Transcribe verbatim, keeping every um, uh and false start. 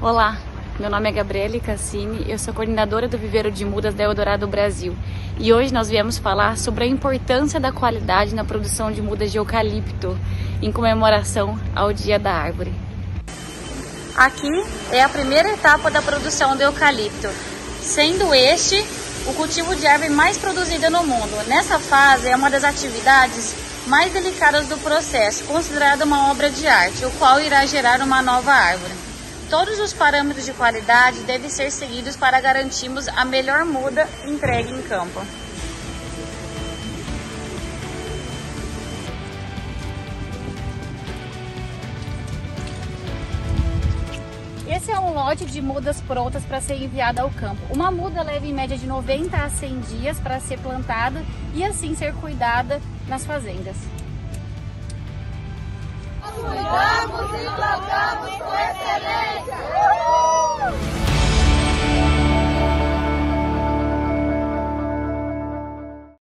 Olá, meu nome é Gabriele Cassini, eu sou coordenadora do Viveiro de Mudas da Eldorado Brasil e hoje nós viemos falar sobre a importância da qualidade na produção de mudas de eucalipto em comemoração ao Dia da Árvore. Aqui é a primeira etapa da produção do eucalipto, sendo este o cultivo de árvore mais produzida no mundo. Nessa fase é uma das atividades mais delicadas do processo, considerada uma obra de arte, o qual irá gerar uma nova árvore. Todos os parâmetros de qualidade devem ser seguidos para garantirmos a melhor muda entregue em campo. Esse é um lote de mudas prontas para ser enviada ao campo. Uma muda leva em média de noventa a cem dias para ser plantada e assim ser cuidada nas fazendas. Cuidamos